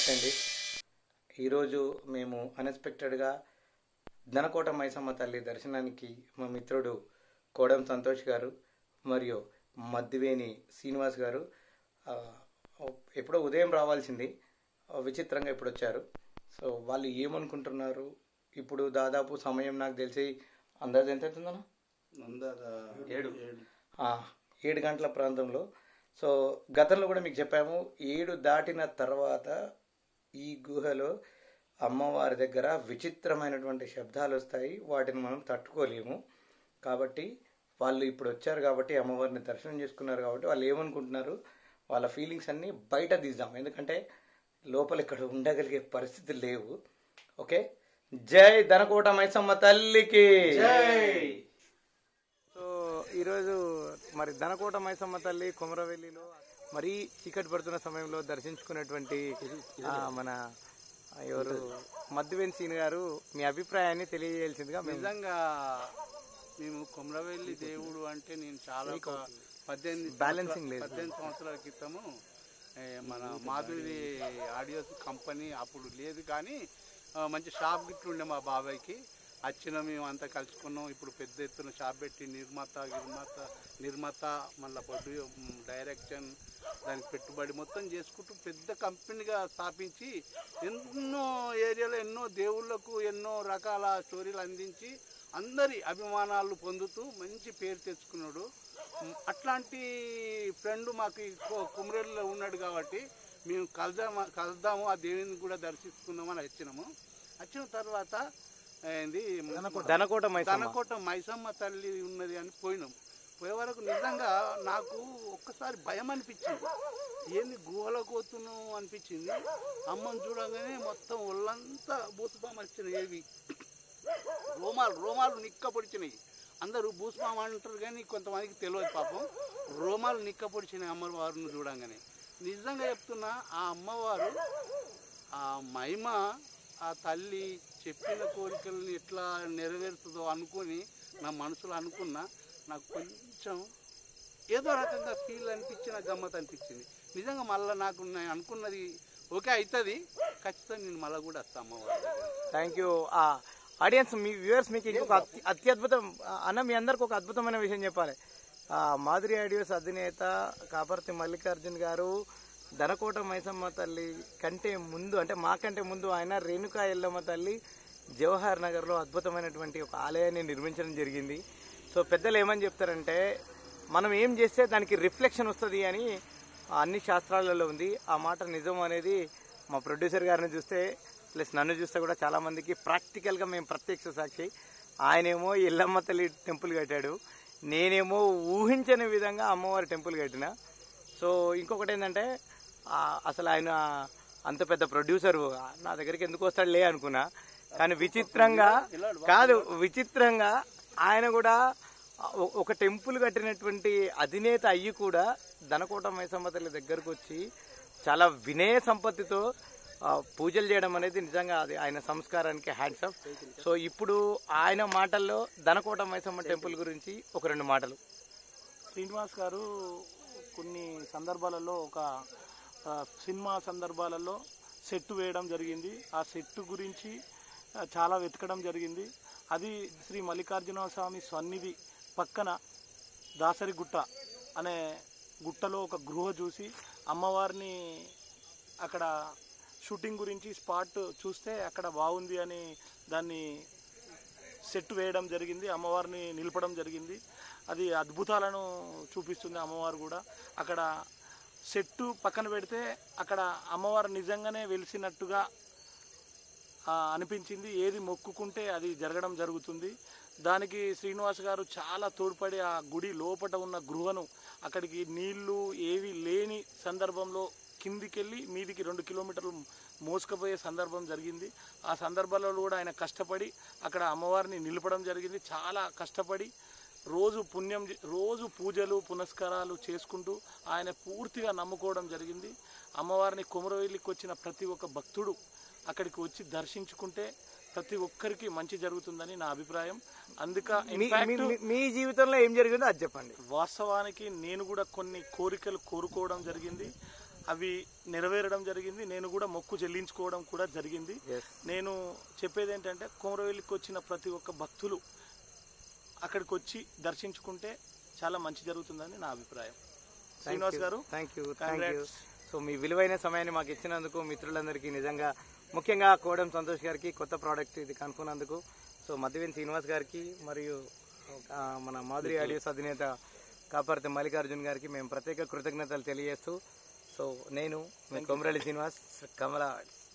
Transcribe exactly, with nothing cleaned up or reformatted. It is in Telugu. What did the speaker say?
నమస్తే అండి. ఈరోజు మేము అన్ఎక్స్పెక్టెడ్గా ధనకోట మైసమ్మ తల్లి దర్శనానికి మా మిత్రుడు కోడం సంతోష్ గారు మరియు మద్దివేని శ్రీనివాస్ గారు ఎప్పుడో ఉదయం రావాల్సింది, విచిత్రంగా ఇప్పుడు వచ్చారు. సో వాళ్ళు ఏమనుకుంటున్నారు, ఇప్పుడు దాదాపు సమయం నాకు తెలిసి అందాజు ఎంత అవుతుందన్నా ఏడు ఏడు గంటల ప్రాంతంలో. సో గతంలో కూడా మీకు చెప్పాము, ఏడు దాటిన తర్వాత ఈ గుహలో అమ్మవారి దగ్గర విచిత్రమైనటువంటి శబ్దాలు వస్తాయి, వాటిని మనం తట్టుకోలేము. కాబట్టి వాళ్ళు ఇప్పుడు వచ్చారు కాబట్టి అమ్మవారిని దర్శనం చేసుకున్నారు కాబట్టి వాళ్ళు ఏమనుకుంటున్నారు, వాళ్ళ ఫీలింగ్స్ అన్నీ బయట తీద్దాం, ఎందుకంటే లోపల ఇక్కడ ఉండగలిగే పరిస్థితులు లేవు. ఓకే, జై ధనకోట మైసమ్మ తల్లికి జై. సో ఈరోజు మరి ధనకోట మైసమ్మ తల్లి కొమరవెల్లిలో మరీ చీకటి పడుతున్న సమయంలో దర్శించుకున్నటువంటి మన ఎవరు మద్దివేని సీని గారు మీ అభిప్రాయాన్ని తెలియజేయాల్సిందిగా. నిజంగా మేము కొమరవెల్లి దేవుడు అంటే నేను చాలా పద్దెనిమిది బ్యాలెన్సింగ్ లేదు పద్దెనిమిది సంవత్సరాల క్రితము మన మాధురి ఆడియోస్ కంపెనీ అప్పుడు లేదు, కానీ మంచి షాప్ గిట్లు ఉండే మా బాబాయ్కి వచ్చిన మేము అంతా కలుసుకున్నాం. ఇప్పుడు పెద్ద ఎత్తున షాప్ పెట్టి నిర్మాత నిర్మాత నిర్మాత మళ్ళీ పొద్దు డైరెక్షన్ దానికి పెట్టుబడి మొత్తం చేసుకుంటూ పెద్ద కంపెనీగా స్థాపించి ఎన్నో ఏరియాలో ఎన్నో దేవుళ్లకు ఎన్నో రకాల స్టోరీలు అందించి అందరి అభిమానాలు పొందుతూ మంచి పేరు తెచ్చుకున్నాడు. అట్లాంటి ఫ్రెండ్ మాకు కుమరేళ్ళలో ఉన్నాడు కాబట్టి మేము కలుద్దాము కలుద్దాము ఆ దేవుని కూడా దర్శించుకుందామని వచ్చినాము. వచ్చిన తర్వాత ఏంది ధనకోట ధనకోట మైసమ్మ తల్లి ఉన్నది అని పోయినాం. పోయే వరకు నిజంగా నాకు ఒక్కసారి భయం అనిపించింది, ఏంది గుహలో కోతున్నాం అనిపించింది. అమ్మని చూడగానే మొత్తం ఒళ్ళంతా భూస్పాం వచ్చినాయి, ఏవి రోమాలు రోమాలు నిక్క పొడిచినాయి. అందరూ భూస్పాం అంటారు కానీ కొంతమందికి తెలియదు పాపం, రోమాలు నిక్క పొడిచినాయి అమ్మవారిని చూడంగానే. నిజంగా చెప్తున్నా, ఆ అమ్మవారు ఆ మహిమ, ఆ తల్లి చెప్పిన కోరికలను ఎట్లా నెరవేరుతుందో అనుకొని నా మనసులో అనుకున్నా, నాకు కొంచెం ఏదో రకంగా ఫీల్ అనిపించి నాకు గమ్మత్ అనిపించింది. నిజంగా మళ్ళీ నాకు నేను అనుకున్నది ఓకే అవుతుంది, ఖచ్చితంగా నేను మళ్ళీ కూడా వస్తాను అమ్మవారు. Thank you. ఆడియన్స్, మీ వ్యూవర్స్ మీకు ఇంకొక అత్యద్భుతం అన్న, మీ అందరికి ఒక అద్భుతమైన విషయం చెప్పాలి. మాధురి ఆడియోస్ అధినేత కాపర్తి మల్లికార్జున్ గారు ధనకోట మైసమ్మ తల్లి కంటే ముందు, అంటే మాకంటే ముందు ఆయన రేణుకా ఎల్లమ్మ తల్లి జవహర్ నగర్లో అద్భుతమైనటువంటి ఒక ఆలయాన్ని నిర్మించడం జరిగింది. సో పెద్దలు ఏమని చెప్తారంటే, మనం ఏం చేస్తే దానికి రిఫ్లెక్షన్ వస్తుంది అని అన్ని శాస్త్రాలలో ఉంది. ఆ మాట నిజం అనేది మా ప్రొడ్యూసర్ గారిని చూస్తే ప్లస్ నన్ను చూస్తే కూడా చాలామందికి ప్రాక్టికల్గా మేము ప్రత్యక్ష సాక్షి. ఆయనేమో ఎల్లమ్మ తల్లి టెంపుల్ కట్టాడు, నేనేమో ఊహించని విధంగా అమ్మవారి టెంపుల్ కట్టిన. సో ఇంకొకటి ఏంటంటే, అసలు ఆయన అంత పెద్ద ప్రొడ్యూసరు నా దగ్గరికి ఎందుకు వస్తాడులే అనుకున్నా, కానీ విచిత్రంగా కాదు విచిత్రంగా ఆయన కూడా ఒక టెంపుల్ కట్టినటువంటి అధినేత అయ్యి కూడా ధనకోట మైసమ్మ తల్లి దగ్గరకు వచ్చి చాలా వినయ సంపత్తితో పూజలు చేయడం అనేది నిజంగా అది ఆయన సంస్కారానికి హ్యాండ్స్ ఆఫ్. సో ఇప్పుడు ఆయన మాటల్లో ధనకోట మైసమ్మ టెంపుల్ గురించి ఒక రెండు మాటలు. శ్రీనివాస్ గారు కొన్ని సందర్భాలలో ఒక సినిమా సందర్భాలలో సెట్ వేయడం జరిగింది. ఆ సెట్ గురించి చాలా వెతకడం జరిగింది. అది శ్రీ మల్లికార్జున స్వామి సన్నిధి పక్కన దాసరి గుట్ట అనే గుట్టలో ఒక గృహ చూసి అమ్మవారిని అక్కడ షూటింగ్ గురించి స్పాట్ చూస్తే అక్కడ బాగుంది అని దాన్ని సెట్ వేయడం జరిగింది, అమ్మవారిని నిలపడం జరిగింది. అది అద్భుతాలను చూపిస్తుంది అమ్మవారు కూడా. అక్కడ సెట్టు పక్కన పెడితే అక్కడ అమ్మవారు నిజంగానే వెలిసినట్టుగా అనిపించింది. ఏది మొక్కుకుంటే అది జరగడం జరుగుతుంది. దానికి శ్రీనివాస్ గారు చాలా తోడ్పడి ఆ గుడి లోపట ఉన్న గృహను అక్కడికి నీళ్లు ఏవి లేని సందర్భంలో కిందికెళ్ళి మీదికి రెండు కిలోమీటర్లు మోసుకుపోయే సందర్భం జరిగింది. ఆ సందర్భాలలో కూడా ఆయన కష్టపడి అక్కడ అమ్మవారిని నిలపడం జరిగింది. చాలా కష్టపడి రోజు పుణ్యం రోజు పూజలు పునస్కారాలు చేసుకుంటూ ఆయన పూర్తిగా నమ్ముకోవడం జరిగింది. అమ్మవారిని కొమరవెల్లికి వచ్చిన ప్రతి ఒక్క భక్తుడు అక్కడికి వచ్చి దర్శించుకుంటే ప్రతి ఒక్కరికి మంచి జరుగుతుందని నా అభిప్రాయం. అందుక మీ జీవితంలో ఏం జరిగిందో అది చెప్పండి. వాస్తవానికి నేను కూడా కొన్ని కోరికలు కోరుకోవడం జరిగింది. అవి నెరవేరడం జరిగింది. నేను కూడా మొక్కు చెల్లించుకోవడం కూడా జరిగింది. నేను చెప్పేది ఏంటంటే కొమరవెల్లికి వచ్చిన ప్రతి ఒక్క భక్తులు అక్కడికి వచ్చి దర్శించుకుంటే చాలా మంచి జరుగుతుందని నా అభిప్రాయం. శ్రీనివాస్ గారు, thank you thank you so మీ విలువైన సమయాన్ని మాకు ఇచ్చినందుకు మిత్రులందరికీ నిజంగా ముఖ్యంగా కోడం సంతోష్ గారికి కొత్త ప్రోడక్ట్ ఇది కనుక్కున్నందుకు, సో మధ్యవేన్ శ్రీనివాస్ గారికి మరియు మన మాధురి ఆడియోస్ అధినేత కాపర్తి మల్లికార్జున్ గారికి మేము ప్రత్యేక కృతజ్ఞతలు తెలియజేస్తూ, సో నేను మీ కొమరవెల్లి శ్రీనివాస్, కమలా.